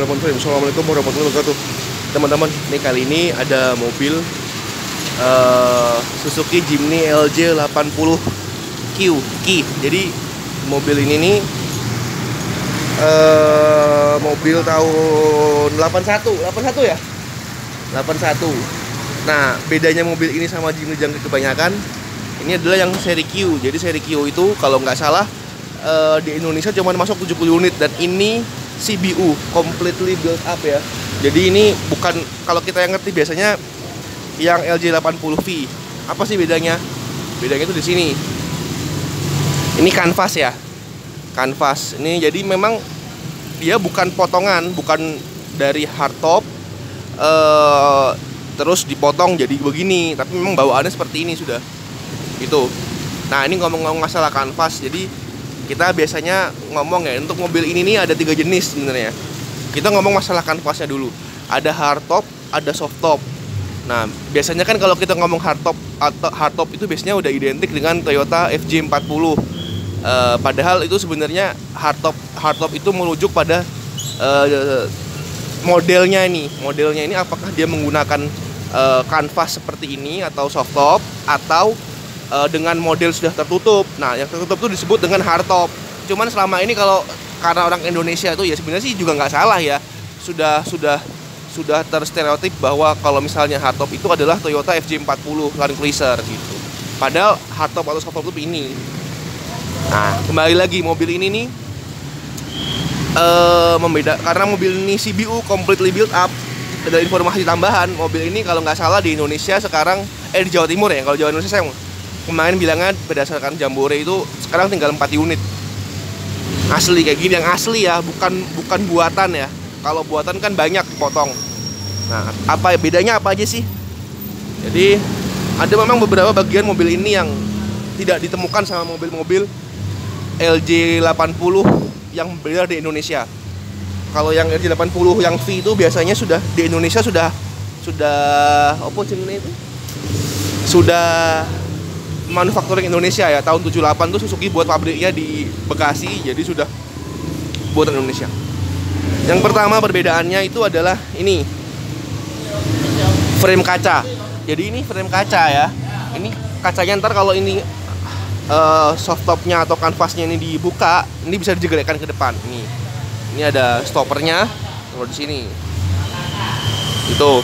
Assalamualaikum warahmatullahi wabarakatuh. Teman-teman, nih kali ini ada mobil Suzuki Jimny LJ 80Q Ki. Jadi mobil ini nih mobil tahun 81 ya? 81. Nah, bedanya mobil ini sama Jimny yang kebanyakan, ini adalah yang seri Q. Jadi seri Q itu kalau nggak salah di Indonesia cuma masuk 70 unit, dan ini CBU, completely built up ya. Jadi ini bukan, kalau kita yang ngerti biasanya yang LJ 80V. Apa sih bedanya? Bedanya itu di sini. Ini kanvas ya. Kanvas. Ini jadi memang dia bukan potongan, bukan dari hardtop terus dipotong jadi begini, tapi memang bawaannya seperti ini sudah. Gitu. Nah, ini ngomong-ngomong masalah kanvas, jadi kita biasanya ngomong ya, untuk mobil ini nih ada 3 jenis sebenarnya. Kita ngomong masalah kanvasnya dulu. Ada hardtop, ada softtop. Nah, biasanya kan kalau kita ngomong hardtop atau hardtop itu biasanya udah identik dengan Toyota FJ40. Padahal itu sebenarnya hardtop itu merujuk pada modelnya ini. Modelnya ini apakah dia menggunakan kanvas seperti ini atau softtop, atau dengan model sudah tertutup. Nah, yang tertutup itu disebut dengan hardtop. Cuman selama ini kalau karena orang Indonesia itu ya sebenarnya sih juga nggak salah ya. Sudah terstereotip bahwa kalau misalnya hardtop itu adalah Toyota FJ40 Land Cruiser gitu. Padahal hardtop atau softtop itu ini. Nah, kembali lagi mobil ini nih membeda karena mobil ini CBU, completely built up. Ada informasi tambahan, mobil ini kalau nggak salah di Indonesia sekarang di Jawa Timur ya. Kalau Jawa Indonesia saya kemarin bilangnya berdasarkan Jambore itu sekarang tinggal 4 unit. Asli kayak gini, yang asli ya, bukan buatan ya. Kalau buatan kan banyak dipotong. Nah, bedanya apa aja sih? Jadi ada memang beberapa bagian mobil ini yang tidak ditemukan sama mobil-mobil LJ 80 yang beredar di Indonesia. Kalau yang LJ 80 yang V itu biasanya sudah di Indonesia sudah apa jenisnya itu? Sudah manufacturing Indonesia ya. Tahun 78 tuh Suzuki buat pabriknya di Bekasi, jadi sudah buatan Indonesia. Yang pertama perbedaannya itu adalah ini frame kaca. Jadi ini frame kaca ya. Ini kacanya ntar kalau ini softtopnya atau kanvasnya ini dibuka, ini bisa dijelekkan ke depan. Ini ada stoppernya. Kalau di sini itu.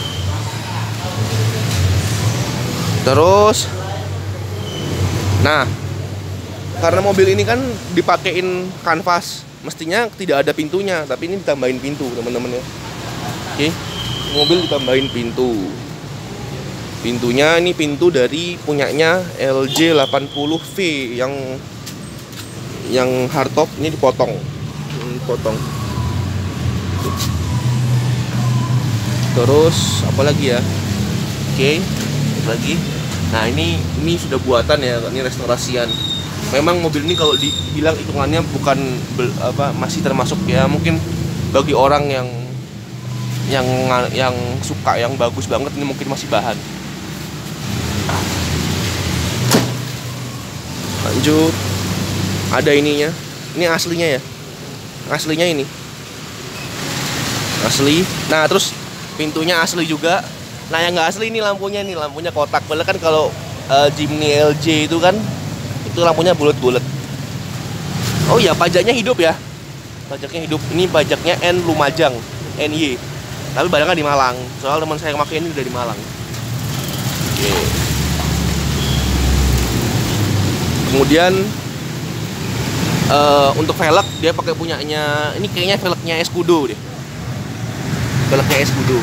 Terus, nah, karena mobil ini kan dipakein kanvas, mestinya tidak ada pintunya, tapi ini ditambahin pintu, teman-teman ya. Oke, mobil ditambahin pintu. Pintunya ini pintu dari punyanya LJ 80V yang hardtop, ini dipotong. Terus apa lagi ya? Oke, lagi. Nah, ini sudah buatan ya, ini restorasian. Memang mobil ini kalau dibilang hitungannya bukan masih termasuk ya, mungkin bagi orang yang suka yang bagus banget, ini mungkin masih bahan. Lanjut, ada ininya. Ini aslinya ya. Aslinya ini. Asli. Nah, terus pintunya asli juga. Nah, yang nggak asli ini lampunya nih, lampunya kotak. Padahal kan kalau Jimny LJ itu kan itu lampunya bulat-bulat. Oh iya, pajaknya hidup ya. Pajaknya hidup. Ini pajaknya N Lumajang, NY. Tapi barangnya di Malang. Soal teman saya yang pakai ini udah di Malang. Oke. Kemudian untuk velg dia pakai punyanya, ini kayaknya velgnya Escudo deh. Velgnya Escudo.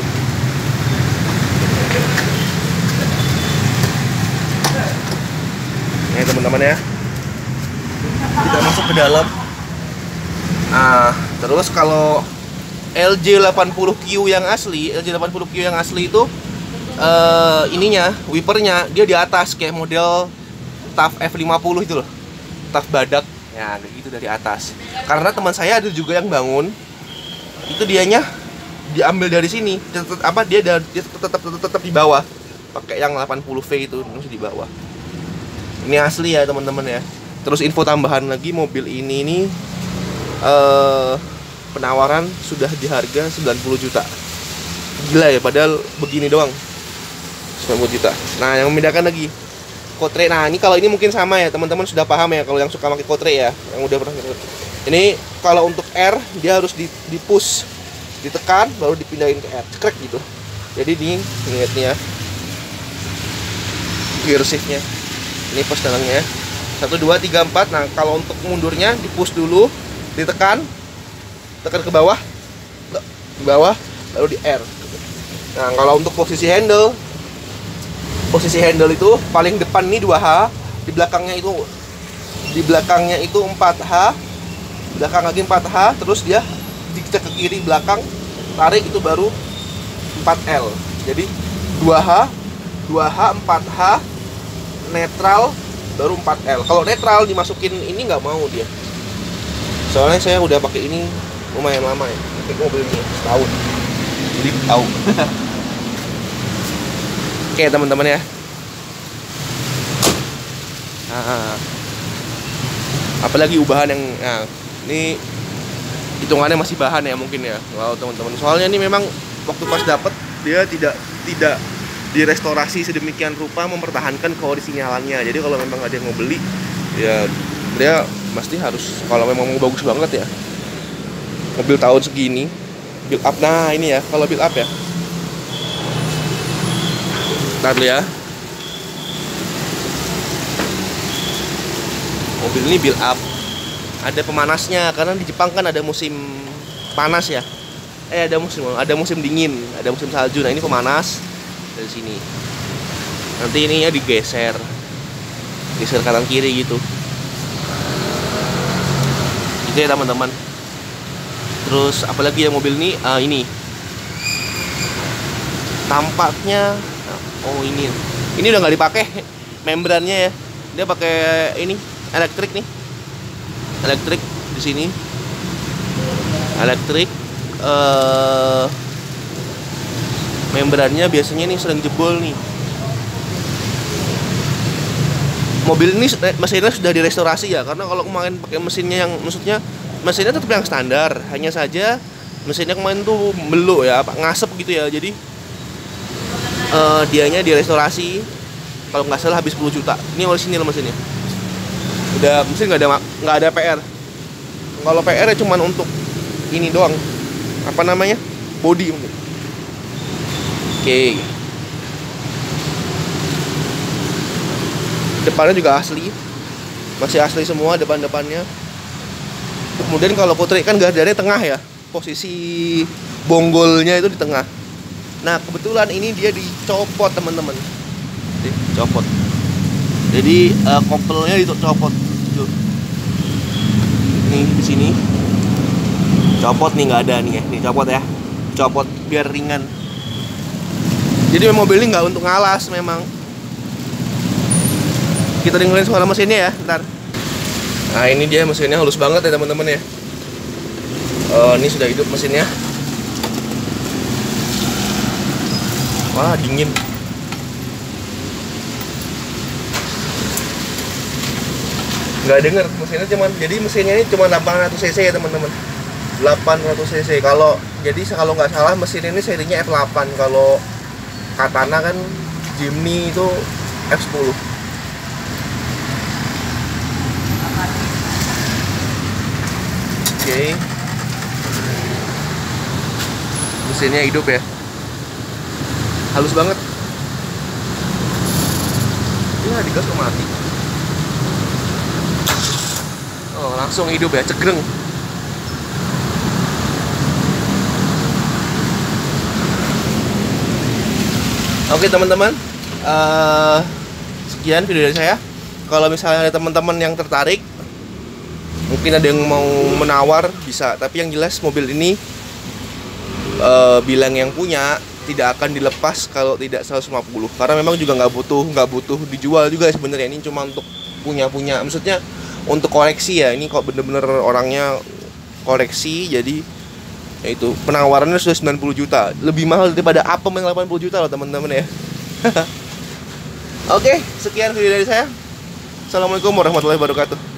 Ini teman-teman ya, kita masuk ke dalam. Nah, terus kalau LJ 80Q yang asli, itu ininya, wipernya dia di atas kayak model TAF F50 itu loh, TAF badak ya, kayak gitu dari atas. Karena teman saya ada juga yang bangun, itu dianya diambil dari sini, dia tetap di bawah, pakai yang 80V itu masih di bawah. Ini asli ya teman-teman ya. Terus info tambahan lagi, mobil ini nih penawaran sudah di harga 90 juta. Gila ya, padahal begini doang 90 juta. Nah, yang membedakan lagi Kotre. Nah, ini kalau ini mungkin sama ya, teman-teman sudah paham ya kalau yang suka pakai Kotre ya, yang udah pernah. Ini kalau untuk R dia harus di push, ditekan baru dipindahin ke R, cekrek gitu. Jadi ini ingat nih ya, gear shiftnya ini pas dalangnya 1 2 3 4. Nah, kalau untuk mundurnya di push dulu, ditekan, tekan ke bawah, lalu di R. Nah, kalau untuk posisi handle itu paling depan nih 2H, di belakangnya itu 4H, belakang lagi 4H, terus dia dicek ke kiri belakang, tarik itu baru 4L. Jadi 2H, 4H, netral baru 4L. Kalau netral dimasukin ini nggak mau dia. Soalnya saya udah pakai ini lumayan lama ya, pakai mobil ini setahun. Jadi tahu. Oke teman-teman ya. Nah, apalagi ubahan yang ini hitungannya masih bahan ya mungkin ya. Wow teman-teman. Soalnya ini memang waktu pas dapet dia tidak direstorasi sedemikian rupa mempertahankan kondisi nyalanya. Jadi kalau memang ada yang mau beli ya dia pasti harus, kalau memang mau bagus banget ya, mobil tahun segini build up. Nah ini ya kalau build up ya, ntar dulu ya, mobil ini build up ada pemanasnya karena di Jepang kan ada musim panas ya, ada musim dingin, ada musim salju. Nah ini pemanas dari sini, nanti ininya digeser kanan kiri gitu ya teman-teman. Terus apalagi ya mobil ini, ini tampaknya, oh ini udah nggak dipakai membrannya ya, dia pakai ini elektrik nih, elektrik di sini, elektrik. Membrannya biasanya nih sering jebol nih. Mobil ini mesinnya sudah direstorasi ya, karena kalau kemarin pakai mesinnya yang, maksudnya mesinnya tetap yang standar, hanya saja mesinnya kemarin tuh beluk ya, ngasep gitu ya. Jadi dianya direstorasi, kalau nggak salah habis 10 juta. Ini orisinil mesinnya. Udah mesin nggak ada PR. Kalau PR ya cuman untuk ini doang. Apa namanya? Body mungkin. Oke. Depannya juga asli, masih asli semua depannya. Kemudian kalau Kotre kan gardannya tengah ya, posisi bonggolnya itu di tengah. Nah kebetulan ini dia dicopot teman-teman, dicopot. Jadi kopelnya dicopot. Nih di sini, copot nih, nggak ada nih ya, nih copot ya, copot biar ringan. Jadi mobil ini nggak untuk ngalas memang. Kita dengerin suara mesinnya ya, ntar. Nah ini dia mesinnya halus banget ya teman-teman ya. Ini sudah hidup mesinnya. Wah dingin. Nggak denger mesinnya, jadi mesinnya ini cuma 800 cc ya teman-teman. 800 cc. Kalau nggak salah mesin ini serinya F8. Kalau Katana kan Jimny itu F10. Oke. Mesinnya hidup ya, halus banget ya, digas kok mati. Oh langsung hidup ya, cegreng. Oke teman-teman, sekian video dari saya. Kalau misalnya ada teman-teman yang tertarik, mungkin ada yang mau menawar, bisa. Tapi yang jelas mobil ini bilang yang punya tidak akan dilepas kalau tidak 150. Karena memang juga nggak butuh dijual juga sebenarnya. Ini cuma untuk punya. Maksudnya untuk koleksi ya. Ini kok bener-bener orangnya koleksi. Jadi ya itu penawarannya sudah 90 juta. Lebih mahal daripada Apem yang 80 juta loh teman-teman ya. Oke, sekian video dari saya. Assalamualaikum warahmatullahi wabarakatuh.